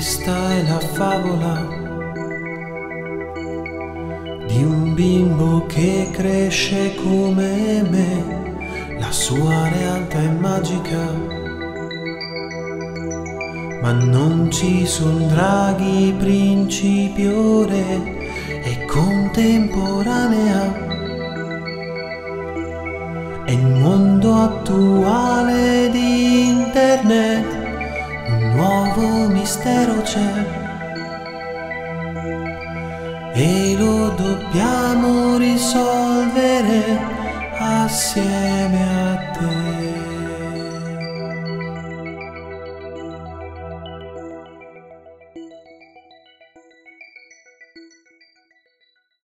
Questa è la favola di un bimbo che cresce come me. La sua realtà è magica, ma non ci sono draghi, principi o re, è contemporanea. È il mondo attuale di internet, un nuovo mistero c'è e lo dobbiamo risolvere assieme a te.